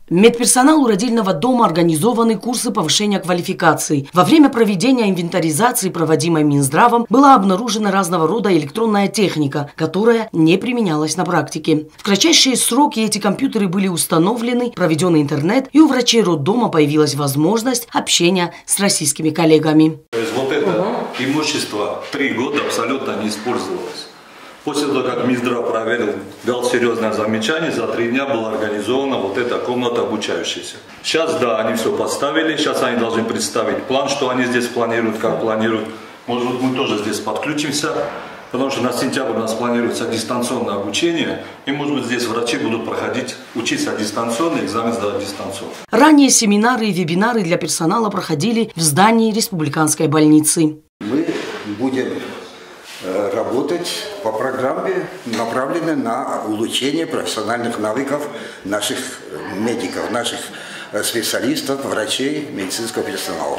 Медперсоналу родильного дома организованы курсы повышения квалификации. Во время проведения инвентаризации, проводимой Минздравом, была обнаружена разного рода электронная техника, которая не применялась на практике. В кратчайшие сроки эти компьютеры были установлены, проведен интернет, и у врачей роддома появилась возможность общения с российскими коллегами. То есть вот это имущество 3 года абсолютно не использовалось. После того, как Минздрав проверил, дал серьезное замечание, за 3 дня была организована вот эта комната обучающаяся. Сейчас, да, они все поставили, сейчас они должны представить план, что они здесь планируют, как планируют. Может быть, мы тоже здесь подключимся, потому что на сентябрь у нас планируется дистанционное обучение, и, может быть, здесь врачи будут учиться дистанционно, экзамен сдавать дистанционно. Ранее семинары и вебинары для персонала проходили в здании республиканской больницы. Мы будем работать по программе, направленной на улучшение профессиональных навыков наших медиков, наших специалистов, врачей, медицинского персонала.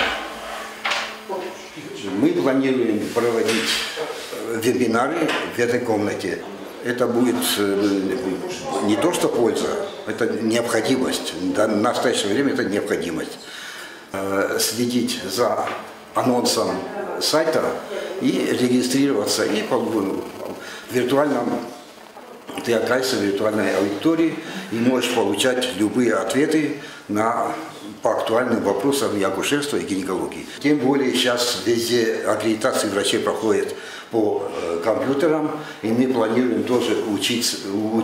Мы планируем проводить вебинары в этой комнате. Это будет не то что польза, это необходимость. В настоящее время это необходимость. Следить за анонсом сайта и регистрироваться и в виртуальном театральном виртуальной аудитории, и можешь получать любые ответы по актуальным вопросам и акушерства, и гинекологии. Тем более сейчас везде аккредитации врачей проходят по компьютерам, и мы планируем тоже учить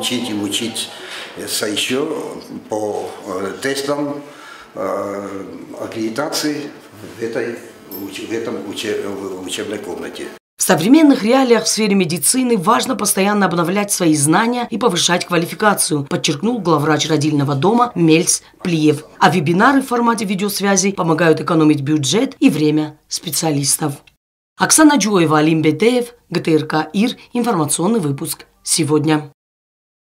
еще по тестам аккредитации в этом учебной комнате. В современных реалиях в сфере медицины важно постоянно обновлять свои знания и повышать квалификацию, подчеркнул главврач родильного дома Мельс Плиев. А вебинары в формате видеосвязи помогают экономить бюджет и время специалистов. Оксана Джоева, Алим Бетеев, ГТРК ИР, информационный выпуск «Сегодня».